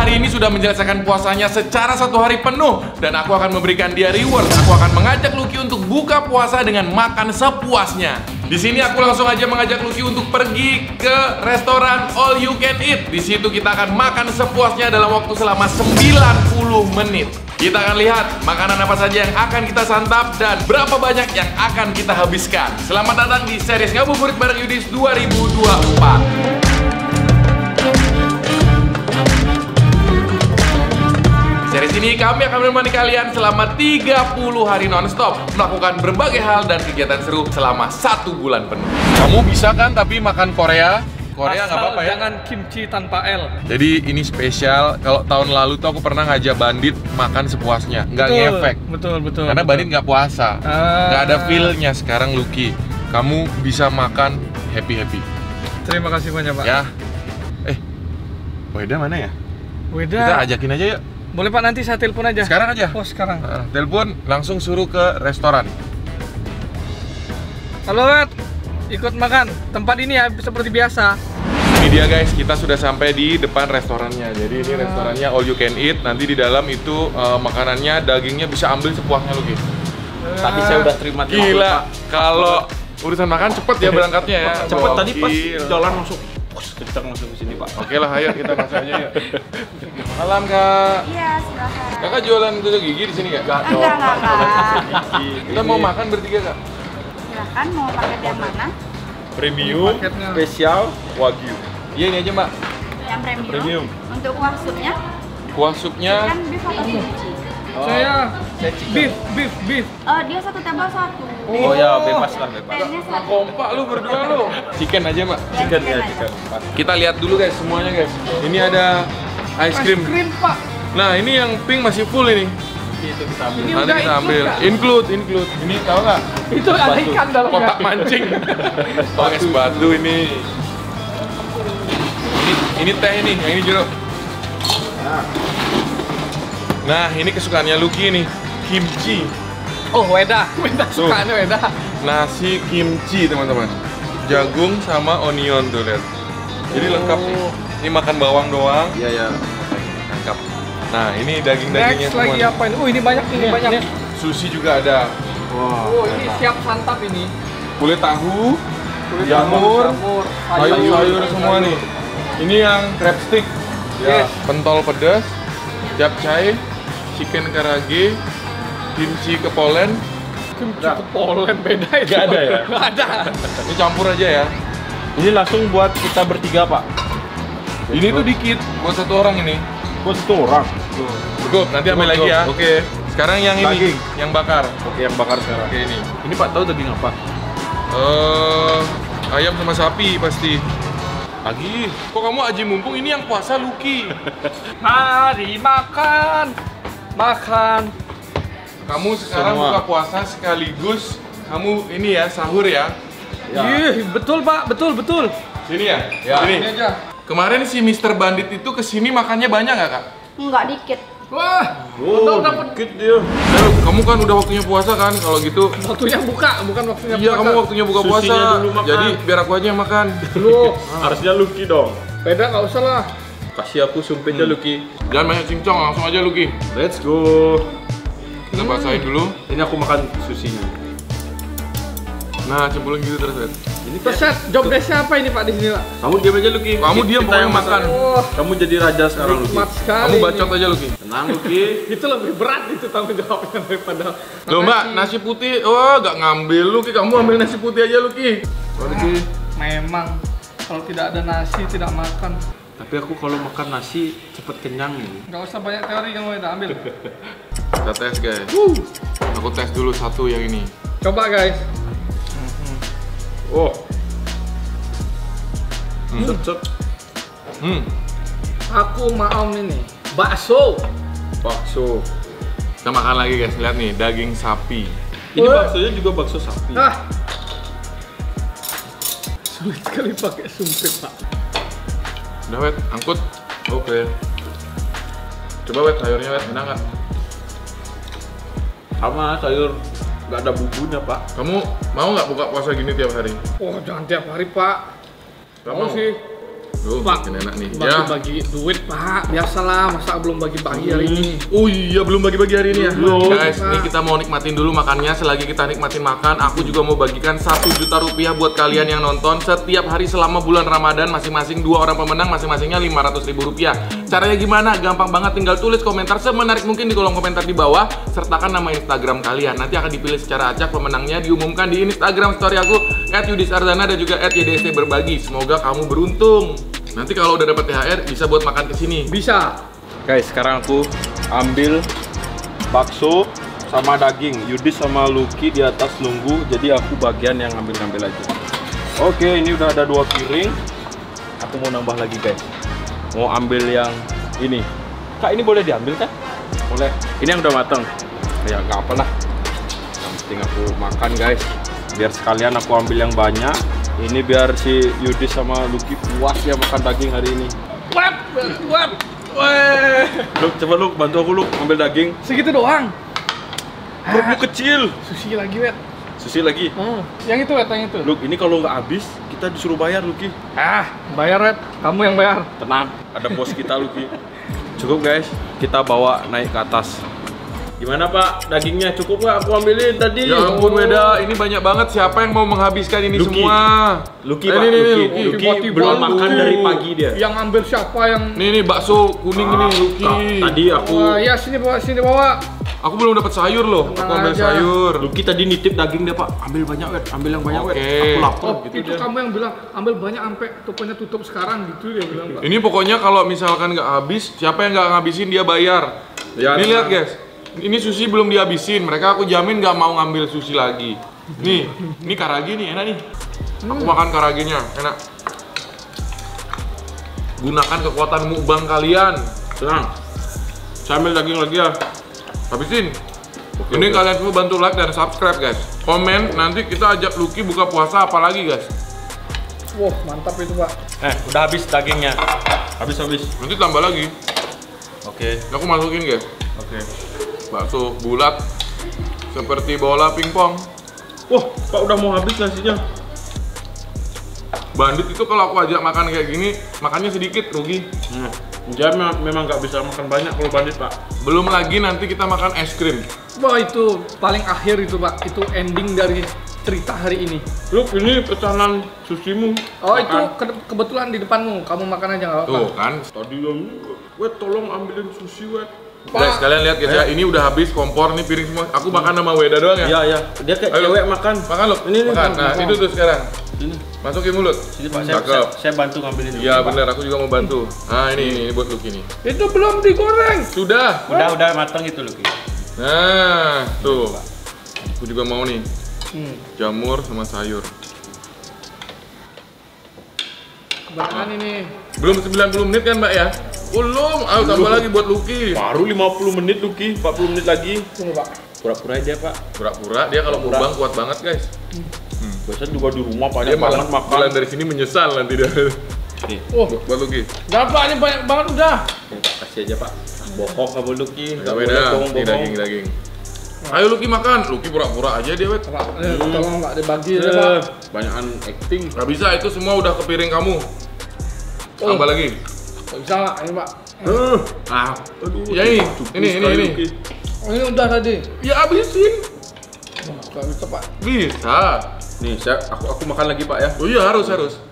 hari ini sudah menyelesaikan puasanya secara 1 hari penuh. Dan aku akan memberikan dia reward. Aku akan mengajak Lucky untuk buka puasa dengan makan sepuasnya. Di sini aku langsung aja mengajak Lucky untuk pergi ke restoran All You Can Eat. Di situ kita akan makan sepuasnya dalam waktu selama 90 menit. Kita akan lihat makanan apa saja yang akan kita santap dan berapa banyak yang akan kita habiskan. Selamat datang di series Ngabuburit bareng Yudis 2024. Series ini kami akan menemani kalian selama 30 hari non-stop, melakukan berbagai hal dan kegiatan seru selama 1 bulan penuh. Kamu bisa kan tapi makan Korea nggak apa-apa ya? Jangan kimchi tanpa L. Jadi ini spesial. Kalau tahun lalu tuh aku pernah ngajak Bandit makan sepuasnya, nggak ngefek. Betul. Karena Bandit nggak puasa, nggak ada feel-nya. Sekarang Lucky, kamu bisa makan happy. Terima kasih banyak, Pak. Ya. Weda mana ya? Weda. Kita ajakin aja yuk. Boleh Pak, nanti saya telepon aja. Sekarang aja. Oh, sekarang. Telepon, langsung suruh ke restoran. Halo, Wed. Ikut makan. Tempat ini ya seperti biasa. Ini dia guys, kita sudah sampai di depan restorannya. Jadi ini restorannya All You Can Eat. Nanti di dalam itu makanannya, dagingnya bisa ambil sepuasnya Lucky. Tadi saya udah terima. Gila, kalau urusan makan cepet ya berangkatnya ya. Cepet tadi pas jalan masuk. Kencang masuk ke sini, Pak. Oke lah, ayo kita masuk aja ya. Malam Kak. Iya, silakan. Kakak jualan gosok gigi di sini Kak? Enggak, Kak. Kita mau makan bertiga Kak. Silakan, mau paket yang mana? Premium, spesial, wagyu. Iya ini aja Mbak. Yang premium. Premium. Untuk kuah supnya? Kuah supnya. Kan beef atau kimchi? Saya beef. Dia 1 table 1. Oh ya, bebas lah, bebas. Tehnya 1. Kompak lu berdua lu. Chicken aja Mbak. Chicken ya, aja. chicken. Kita lihat dulu guys semuanya guys. Ini ada ice cream. Pak. Nah ini yang pink masih full ini. Itu kita ambil. Ini Nanti udah kita ambil. Include. Ini tahu nggak? Itu ada ikan dalamnya. Kotak mancing. Pakai sepatu ini. Ini teh ini, yang ini jeruk. Nah, ini kesukaannya Lucky nih, kimchi. Oh, Weda sukanya Weda. Nasi kimchi, teman-teman. Jagung sama onion tuh, lihat. Jadi lengkap nih. Ini makan bawang doang. Iya. Lengkap. Nah, ini daging-dagingnya Next semua. lagi apa ini? Oh, ini banyak nih, banyak. Sushi juga ada. Oh, ini siap santap ini. Kulit tahu, jamur, sayur-sayur semua nih. Ini yang crab stick. Yes. Pentol pedas, japchae, chicken karage, kimchi kepolen. Kimchi kepolen beda itu. Nggak ada ya? Nggak ada. Ini campur aja ya. Ini langsung buat kita bertiga, Pak. Ini tuh dikit buat 1 orang ini. Buat 1 orang. Cukup, nanti ambil lagi ya. Oke. Sekarang yang ini, Daging. yang bakar. Oke, yang bakar sekarang. Oke ini. Ini Pak tahu daging apa? Ayam sama sapi pasti. Lagi, kok kamu aji mumpung ini yang puasa Lucky. Mari makan. Kamu sekarang Semua. buka puasa sekaligus kamu ini ya sahur ya. Ih, betul Pak, betul. Sini ya. Ini Sini. aja. Kemarin si Mr. Bandit itu kesini makannya banyak nggak Kak? Enggak, dikit. Wah, Oh, dapat dikit dia. Kamu kan udah waktunya puasa kan? Kalau gitu. waktunya buka, bukan waktunya Iya, puasa. kamu waktunya buka puasa. Susinya dulu makan. Jadi biar aku aja yang makan. Loh, Harusnya Lucky dong. beda nggak usah lah. Kasih aku sumpitnya Lucky. Jangan banyak cincong, langsung aja Lucky. Let's go. Kita basahin dulu. Ini aku makan susinya. Nah, cemplung gitu terus, Bet. Ini Terus set, job desk-nya apa ini Pak di sini Pak? Kamu diam aja Lucky. Kamu diam, Kita pokoknya yang makan. Oh, Kamu jadi raja sekarang Lucky. nikmat sekali. Kamu bacot aja Lucky. Tenang Lucky. Itu lebih berat itu tanggung jawabnya daripada. Loh Mbak, nasi putih, gak ngambil Lucky. Kamu ambil nasi putih aja Lucky. Lucky. Memang kalau tidak ada nasi tidak makan. Tapi aku kalau makan nasi cepet kenyang ini. Nggak usah banyak teori, kamu udah ambil. Kita tes guys. Aku tes dulu satu yang ini. Coba guys. Oh. Cocok. Aku mau ini bakso. Bakso. Kita makan lagi guys. Lihat nih, daging sapi. Ini baksonya juga bakso sapi. Sulit sekali pakai sumpit Pak. Udah Wet, angkut. Oke. Coba Wet, sayurnya Wet, enak nggak? Sama sayur nggak ada bumbunya Pak. Kamu mau nggak buka puasa gini tiap hari? Oh jangan tiap hari Pak. Nggak Mau sih. Pak, makin enak nih. Ya. bagi-bagi duit Pak, biasalah, masa belum bagi-bagi hari ini. Oh iya, belum bagi-bagi hari ini ya. Belum, Guys, Pak. ini kita mau nikmatin dulu makannya. Selagi kita nikmatin makan, aku juga mau bagikan 1 juta rupiah buat kalian yang nonton setiap hari selama bulan Ramadan. Masing-masing 2 orang pemenang, masing-masingnya 500.000 rupiah. Caranya gimana? Gampang banget, tinggal tulis komentar semenarik mungkin di kolom komentar di bawah, sertakan nama Instagram kalian. Nanti akan dipilih secara acak, pemenangnya diumumkan di Instagram story aku @yudisardana dan juga @ydst berbagi. Semoga kamu beruntung. Nanti kalau udah dapat THR bisa buat makan ke sini. Bisa. Guys, sekarang aku ambil bakso sama daging. Yudis sama Lucky di atas nunggu, jadi aku bagian yang ngambil-ngambil aja. Oke, ini udah ada 2 piring. Aku mau nambah lagi guys. Mau ambil yang ini. Kak, ini boleh diambil kan? Boleh. Ini yang udah mateng. Ya nggak apa lah. Yang penting aku makan guys. Biar sekalian aku ambil yang banyak. Ini biar si Yudis sama Lucky puas ya makan daging hari ini. Wap. Weh. Lu coba lu bantu aku lu ambil daging. Segitu doang. Perutmu kecil. Sushi lagi, Wet. Susi lagi. Yang itu, Wet, yang itu. Luk, ini kalau nggak habis kita disuruh bayar Lucky. Bayar, Wet. Kamu yang bayar. Tenang, ada bos kita Lucky. Cukup guys, kita bawa naik ke atas. Gimana Pak, dagingnya cukup nggak? Aku ambilin tadi. Ya ampun Weda, ini banyak banget. Siapa yang mau menghabiskan ini Lucky. semua? Lucky Eh, Pak, ini, Lucky. Lucky. Lucky Tiba-tiba belum Lucky. makan dari pagi dia. Yang ambil siapa yang... Nih bakso kuning ini Lucky. Tadi aku, Wah, ya sini bawa. Aku belum dapat sayur loh. Aku Tenang ambil aja. sayur. Lucky tadi nitip daging dia Pak. Ambil banyak Wet, ambil yang banyak Wet. Oke. Aku lapar Oh, gitu itu dia. kamu yang bilang ambil banyak sampai tokonya tutup sekarang gitu dia bilang, Pak. Ini pokoknya kalau misalkan nggak habis, siapa yang nggak ngabisin dia bayar. Ya, Ini lihat tenang. guys, ini sushi belum dihabisin. Mereka aku jamin nggak mau ngambil sushi lagi. Nih, ini karage nih, enak nih. Aku makan karagenya, enak. Gunakan kekuatan mukbang kalian. Tenang. Saya ambil daging lagi ya. Habisin. Oke, Ini oke. kalian semua bantu like dan subscribe guys. Komen, nanti kita ajak Lucky buka puasa apa lagi guys. Wah, mantap itu, Pak. Udah habis dagingnya. Habis. Nanti tambah lagi. Oke. Aku masukin guys. Oke. Bakso bulat seperti bola pingpong. Wah, Pak udah mau habis nasinya. Bandit itu kalau aku ajak makan kayak gini, makannya sedikit, rugi. Dia memang nggak bisa makan banyak kalau bandit Pak. Belum lagi nanti kita makan es krim. Wah, itu paling akhir itu, Pak. Itu ending dari cerita hari ini. Luk, ini pesanan susimu. Oh, Makan. itu kebetulan di depanmu. Kamu makan aja nggak apa-apa. Tuh kan. Tadi yang, Wet tolong ambilin sushi Wet. Guys, kalian lihat guys ya, ini udah habis kompor nih piring semua. Aku makan sama Weda doang ya. Iya. Dia kayak Ayo, cewek makan. Makan loh. Ini, Makan. Nah, itu tuh sekarang. Ini. Masukin mulut. Sini Pak, Cakep. saya bantu ngambilin. Iya bener, aku juga mau bantu. Nah ini buat Lucky nih. Itu belum digoreng. Sudah. Udah matang itu Lucky. Nah, tuh. Aku juga mau nih. Hmm. Jamur sama sayur. Kebanyakan ini. Belum 90 menit kan Mbak ya? Belum. Ayo tambah lagi buat Lucky. Baru 50 menit Lucky, 40 menit lagi. Tunggu, Pak. Pura-pura dia Pak. Pura-pura dia kalau Pura-pura. mukbang kuat banget guys. Biasanya juga di rumah Dia banyak malah banget makan. pulang dari sini menyesal nanti dia. Nih, Oh, Buat Lucky. jangan, Pak, ini banyak banget udah. kasih aja Pak. Bohong nggak boleh Lucky. Ada beda. Ini daging. Ayo Lucky makan. Lucky pura-pura aja dia, Wet. Pak, tolong Pak dibagi aja, Pak. Banyakan acting. Gak bisa, itu semua udah ke piring kamu. Tambah lagi. Nggak bisa nggak? Ini, Pak. Aduh. Ya ini. cukup Ini. sekali, Lucky. Oh, ini udah tadi. Ya abisin. Nggak bisa, Pak. Bisa. Nih, aku makan lagi Pak ya. Oh iya harus.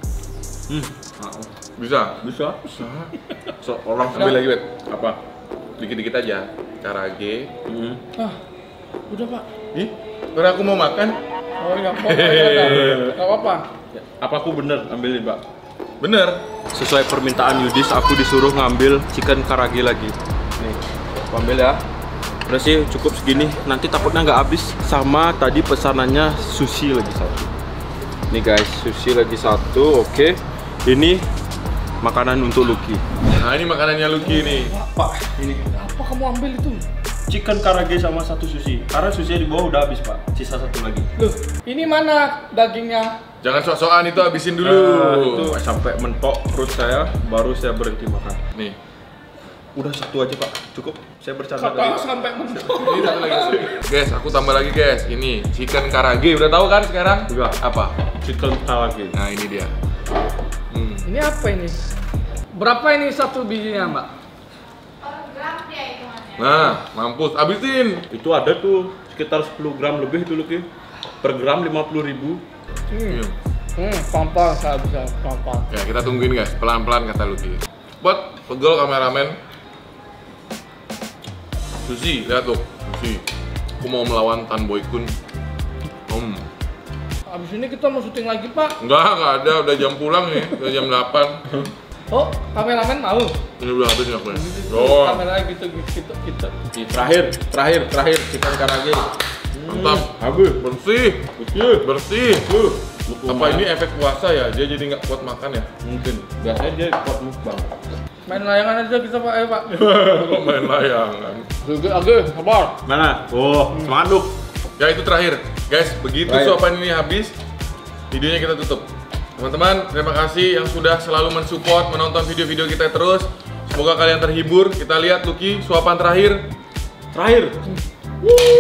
Bisa. Bisa. Seorang Ambil lagi, Wet. Apa? Dikit-dikit aja. Karage. Ah, udah, Pak. Ih, karena aku mau makan. Oh, nggak apa-apa. Nggak apa-apa. Apa aku bener ambilin Pak? Bener. Sesuai permintaan Yudis, aku disuruh ngambil chicken karage lagi. Nih, aku ambil ya. Udah sih cukup segini. Nanti takutnya nggak habis. Sama tadi pesanannya sushi lagi satu. Nih guys, sushi lagi satu. Oke. Ini makanan untuk Lucky. Nah ini makanannya Lucky nih. Pak, ini Apa kamu ambil itu? chicken karage sama satu sushi. Karena sushi di bawah udah habis Pak. Sisa satu lagi. Loh, ini mana dagingnya? Jangan sok-sokan itu habisin dulu. Itu sampai mentok perut saya, baru saya berhenti makan. Nih. Udah satu aja Pak, cukup. Saya bercanda Kakak tadi. sampai mentok. Ini satu lagi. Guys, aku tambah lagi guys. Ini chicken karage. Udah tahu kan sekarang? Udah. Apa? Chicken karage. Nah ini dia. Ini apa ini? Berapa ini satu bijinya, Mbak? Nah, mampus, habisin. Itu ada tuh sekitar 10 gram lebih itu Lucky. Per gram 50.000. Pelan-pelan saya bisa pelan-pelan. Ya, kita tungguin guys, pelan-pelan kata Lucky. Buat pegel kameramen. Sushi, lihat tuh, Sushi. Aku mau melawan Tan Boy Kun. Abis ini kita mau syuting lagi, Pak. Enggak ada, udah jam pulang nih, udah jam 8. Oh, kameramen mau? Ini udah habis nih aku ya. Oh, Kameranya gitu. Terakhir chicken karage. mantap. Habis. Bersih. Apa ini efek puasa ya? Dia jadi nggak kuat makan ya? Mungkin. Biasanya dia kuat mukbang. Main layangan aja kita, Pak. Ayo, Pak. Kok main layangan? Oke, sabar. Mana? Oh, semangat Luk. Ya itu terakhir, guys. Begitu Terakhir. suapan ini habis, videonya kita tutup. Teman-teman, terima kasih yang sudah selalu mensupport, menonton video-video kita terus. Semoga kalian terhibur. Kita lihat Lucky, suapan terakhir. Terakhir.